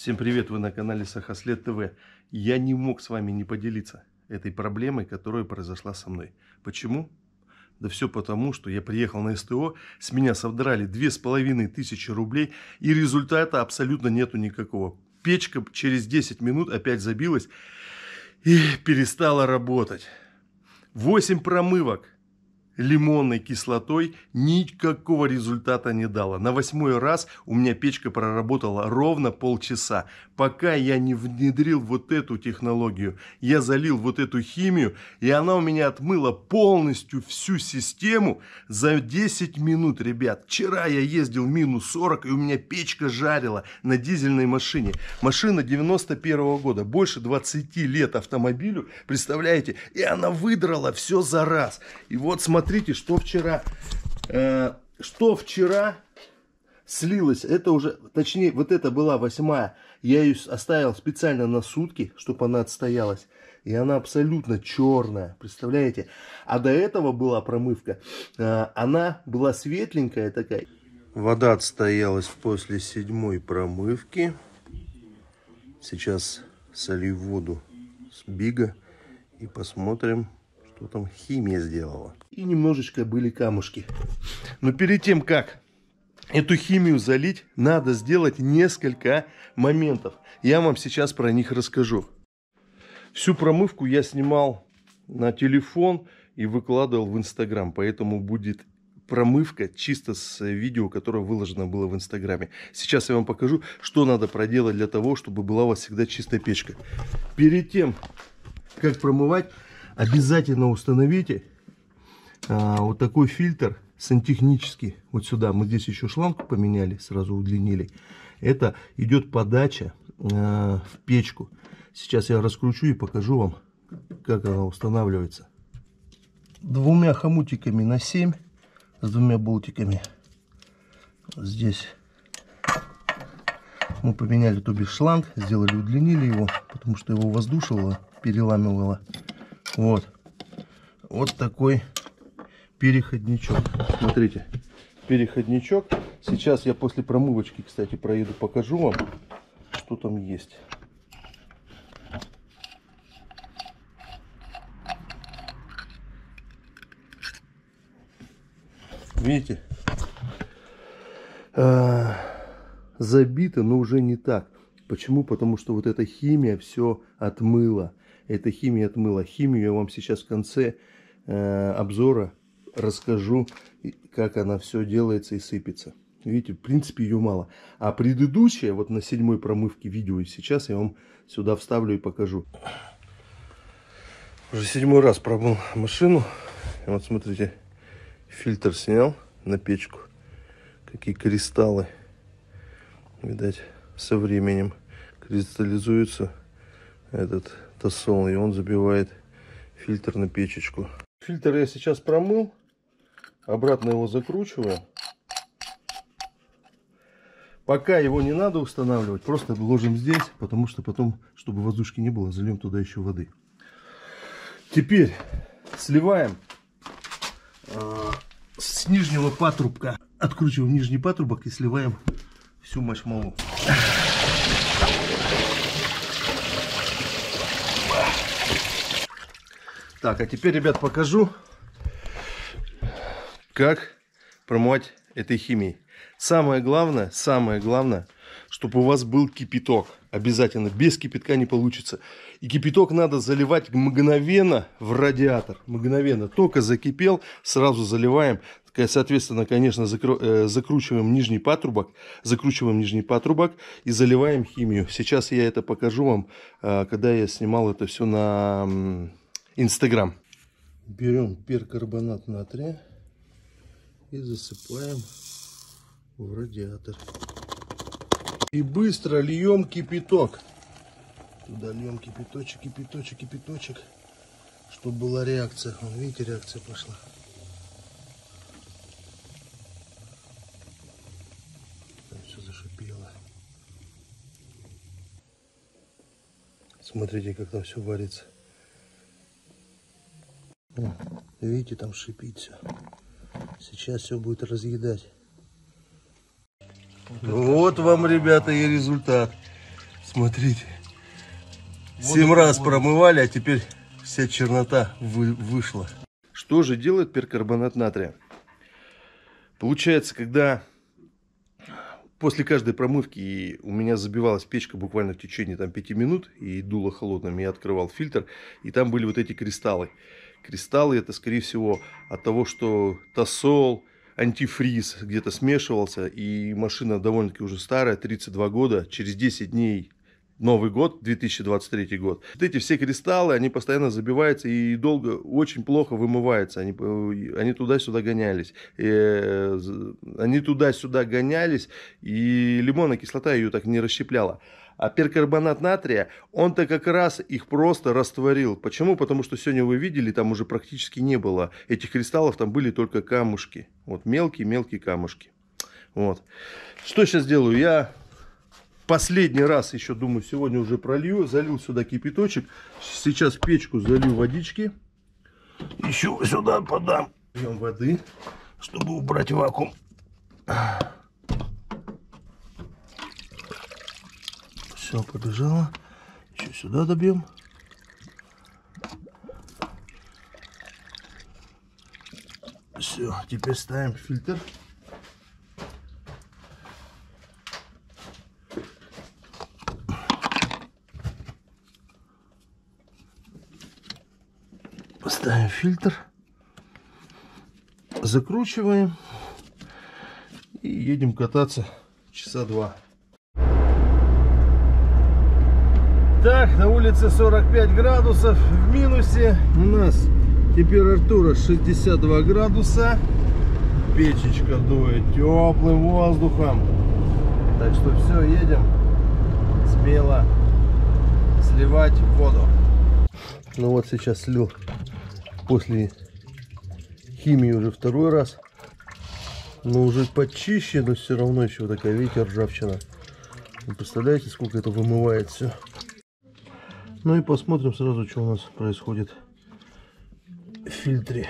Всем привет, вы на канале Сахаслед ТВ. Я не мог с вами не поделиться этой проблемой, которая произошла со мной. Почему? Да все потому, что я приехал на СТО, с меня содрали 2500 рублей, и результата абсолютно нету никакого. Печка через 10 минут опять забилась и перестала работать. 8 промывок лимонной кислотой никакого результата не дало. На 8-й раз у меня печка проработала ровно полчаса. Пока я не внедрил вот эту технологию, я залил вот эту химию, и она у меня отмыла полностью всю систему за 10 минут, ребят. Вчера я ездил минус 40, и у меня печка жарила на дизельной машине. Машина 91-го года, больше 20 лет автомобилю, представляете? И она выдрала все за раз. И вот смотрите, что вчера слилось. Это уже, точнее, вот это была 8-я. Я ее оставил специально на сутки, чтобы она отстоялась. И она абсолютно черная, представляете? А до этого была промывка. Она была светленькая такая. Вода отстоялась после 7-й промывки. Сейчас солью воду с Бига и посмотрим, что там химия сделала. И немножечко были камушки. Но перед тем, как эту химию залить, надо сделать несколько моментов. Я вам сейчас про них расскажу. Всю промывку я снимал на телефон и выкладывал в Инстаграм. Поэтому будет промывка чисто с видео, которое выложено было в Инстаграме. Сейчас я вам покажу, что надо проделать для того, чтобы была у вас всегда чистая печка. Перед тем, как промывать, обязательно установите вот такой фильтр сантехнический. Вот сюда. Мы здесь еще шланг поменяли, сразу удлинили. Это идет подача в печку. Сейчас я раскручу и покажу вам, как она устанавливается. 2 хомутиками на 7, с 2 болтиками. Здесь мы поменяли, то бишь, шланг, сделали, удлинили его, потому что его воздушивало, переламывало. Вот такой переходничок. Смотрите, переходничок. Сейчас я после промывочки, кстати, проеду, покажу вам, что там есть. Видите? Забито, но уже не так. Почему? Потому что вот эта химия все отмыла. Эта химия отмыла. Химию я вам сейчас в конце обзора расскажу, как она все делается и сыпется. Видите, в принципе, ее мало. А предыдущее, вот на 7-й промывке видео, сейчас я вам сюда вставлю и покажу. Уже 7-й раз промыл машину. И вот смотрите, фильтр снял на печку. Какие кристаллы. Видать, со временем кристаллизуется этот тосол, и он забивает фильтр на печечку. Фильтр я сейчас промыл. Обратно его закручиваю. Пока его не надо устанавливать, просто ложим здесь, потому что потом, чтобы воздушки не было, зальем туда еще воды. Теперь сливаем с нижнего патрубка. Откручиваем нижний патрубок и сливаем всю мочмалу. Так, а теперь, ребят, покажу, как промывать этой химией. Самое главное, чтобы у вас был кипяток. Обязательно, без кипятка не получится. И кипяток надо заливать мгновенно в радиатор. Мгновенно. Только закипел, сразу заливаем. Соответственно, конечно, закручиваем нижний патрубок. Закручиваем нижний патрубок и заливаем химию. Сейчас я это покажу вам, когда я снимал это все на Инстаграм. Берем перкарбонат натрия и засыпаем в радиатор. И быстро льем кипяток. Туда льем кипяточек, кипяточек, кипяточек, чтобы была реакция. Вон, видите, реакция пошла. Там все зашипело. Смотрите, как там все варится. Видите, там шипит все. Сейчас все будет разъедать. Вот вам, ребята, и результат. Смотрите. 7 раз промывали, а теперь вся чернота вышла. Что же делает перкарбонат натрия? Получается, когда после каждой промывки у меня забивалась печка буквально в течение 5 минут, и дуло холодным, я открывал фильтр, и там были вот эти кристаллы. Кристаллы это, скорее всего, от того, что тосол, антифриз где-то смешивался, и машина довольно-таки уже старая, 32 года, через 10 дней Новый год, 2023 год. Вот эти все кристаллы, они постоянно забиваются и долго, очень плохо вымываются. Они туда-сюда гонялись. Они туда-сюда гонялись, и лимонная кислота ее так не расщепляла. А перкарбонат натрия, он-то как раз их просто растворил. Почему? Потому что сегодня вы видели, там уже практически не было этих кристаллов, там были только камушки. Вот мелкие-мелкие камушки. Вот. Что сейчас делаю? Я последний раз еще, думаю, сегодня уже пролью. Залил сюда кипяточек. Сейчас в печку залью водички. Еще сюда подам воды, чтобы убрать вакуум. Все, побежало. Еще сюда добьем. Все, теперь ставим фильтр. Ставим фильтр. Закручиваем. И едем кататься часа 2. Так, на улице 45 градусов, в минусе у нас температура 62 градуса, печечка дует теплым воздухом, так что все, едем смело сливать воду. Ну вот сейчас слил после химии уже второй раз, но уже почище, но все равно еще такая, видите, ржавчина. Вы представляете, сколько это вымывает все. Ну и посмотрим сразу, что у нас происходит в фильтре.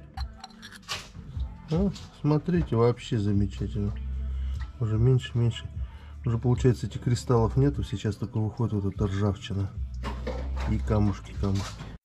Ну, смотрите, вообще замечательно. Уже меньше. Уже получается этих кристаллов нету. Сейчас только выходит вот эта ржавчина. И камушки.